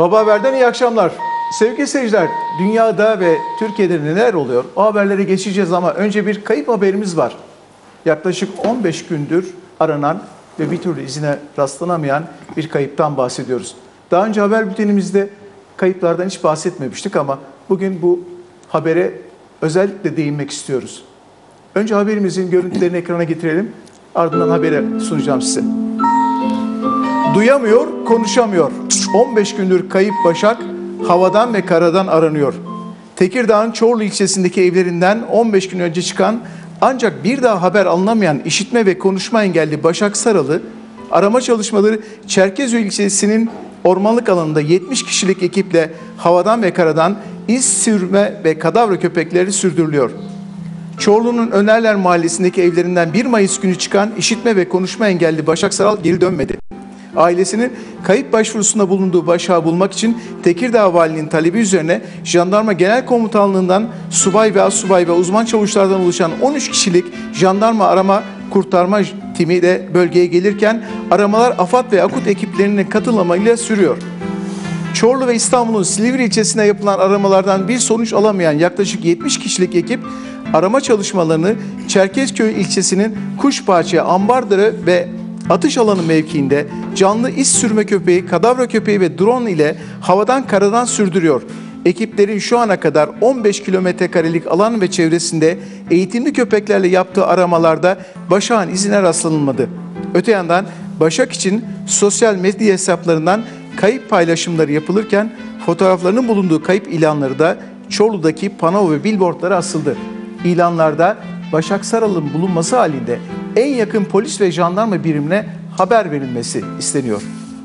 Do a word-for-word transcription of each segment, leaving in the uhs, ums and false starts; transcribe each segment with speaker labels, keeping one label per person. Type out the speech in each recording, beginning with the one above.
Speaker 1: Baba Haber'den iyi akşamlar. Sevgili seyirciler, dünyada ve Türkiye'de neler oluyor? O haberlere geçeceğiz ama önce bir kayıp haberimiz var. Yaklaşık on beş gündür aranan ve bir türlü izine rastlanamayan bir kayıptan bahsediyoruz. Daha önce haber bültenimizde kayıplardan hiç bahsetmemiştik ama bugün bu habere özellikle değinmek istiyoruz. Önce haberimizin görüntülerini ekrana getirelim. Ardından haberi sunacağım size. Duyamıyor, konuşamıyor. on beş gündür kayıp Başak havadan ve karadan aranıyor. Tekirdağ'ın Çorlu ilçesindeki evlerinden on beş gün önce çıkan ancak bir daha haber alınamayan işitme ve konuşma engelli Başak Saralı, arama çalışmaları Çerkezköy ilçesinin ormanlık alanında yetmiş kişilik ekiple havadan ve karadan iz sürme ve kadavra köpekleri sürdürülüyor. Çorlu'nun Önerler Mahallesi'ndeki evlerinden bir Mayıs günü çıkan işitme ve konuşma engelli Başak Saral geri dönmedi. Ailesinin kayıp başvurusunda bulunduğu Başak'ı bulmak için Tekirdağ Valiliğinin talebi üzerine Jandarma Genel Komutanlığı'ndan subay ve assubay ve uzman çavuşlardan oluşan on üç kişilik jandarma arama kurtarma timi de bölgeye gelirken aramalar AFAD ve AKUT ekiplerinin katılımıyla sürüyor. Çorlu ve İstanbul'un Silivri ilçesine yapılan aramalardan bir sonuç alamayan yaklaşık yetmiş kişilik ekip arama çalışmalarını Çerkezköy ilçesinin Kuşbahçe, Ambardere ve atış alanı mevkiinde canlı iz sürme köpeği, kadavra köpeği ve drone ile havadan karadan sürdürüyor. Ekiplerin şu ana kadar on beş kilometre karelik alan ve çevresinde eğitimli köpeklerle yaptığı aramalarda Başak'ın izine rastlanılmadı. Öte yandan Başak için sosyal medya hesaplarından kayıp paylaşımları yapılırken fotoğraflarının bulunduğu kayıp ilanları da Çorlu'daki pano ve billboardlara asıldı. İlanlarda Başak Saral'ın bulunması halinde en yakın polis ve jandarma birimine haber verilmesi isteniyor.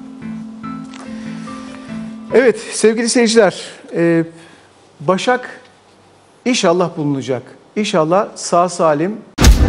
Speaker 1: Evet sevgili seyirciler, Başak inşallah bulunacak. İnşallah sağ salim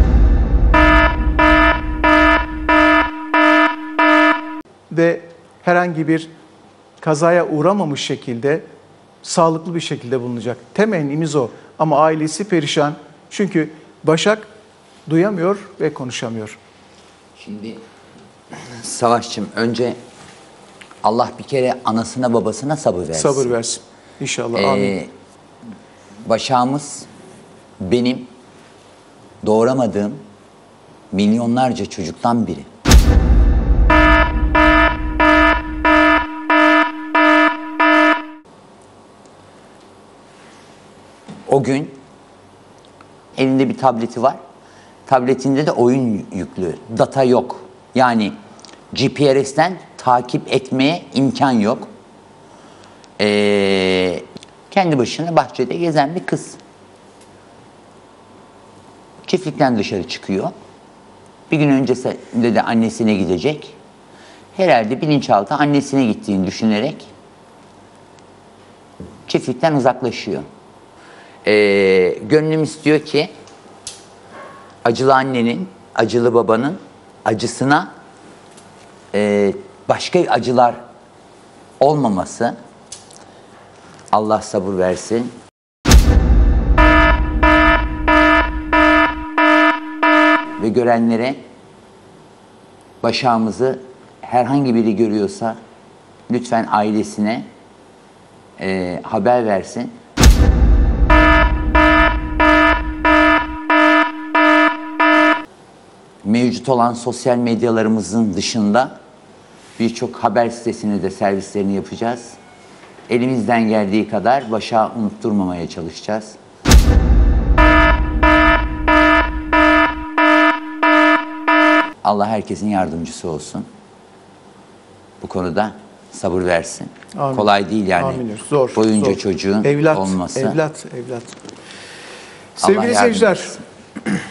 Speaker 1: ve herhangi bir kazaya uğramamış şekilde sağlıklı bir şekilde bulunacak. Temennimiz o ama ailesi perişan çünkü Başak duyamıyor ve konuşamıyor.
Speaker 2: Şimdi Savaşçım, önce Allah bir kere anasına babasına sabır versin.
Speaker 1: Sabır versin. İnşallah.
Speaker 2: Ee,
Speaker 1: amin.
Speaker 2: Başağımız benim doğuramadığım milyonlarca çocuktan biri. O gün elinde bir tableti var. Tabletinde de oyun yüklü. Data yok. Yani G P R S'ten takip etmeye imkan yok. Ee, kendi başına bahçede gezen bir kız. Çiftlikten dışarı çıkıyor. Bir gün öncesinde de annesine gidecek. Herhalde bilinçaltı annesine gittiğini düşünerek çiftlikten uzaklaşıyor. Ee, gönlüm istiyor ki acılı annenin, acılı babanın acısına e, başka acılar olmaması. Allah sabır versin. Ve görenlere Başağımızı herhangi biri görüyorsa lütfen ailesine e, haber versin. Mevcut olan sosyal medyalarımızın dışında birçok haber sitesine de servislerini yapacağız. Elimizden geldiği kadar Başak'ı unutturmamaya çalışacağız. Allah herkesin yardımcısı olsun. Bu konuda sabır versin.
Speaker 1: Amin. Kolay değil yani. Amin. Zor.
Speaker 2: Boyunca
Speaker 1: zor.
Speaker 2: çocuğun
Speaker 1: evlat,
Speaker 2: olması.
Speaker 1: Evlat, evlat. Sevgili seyirciler,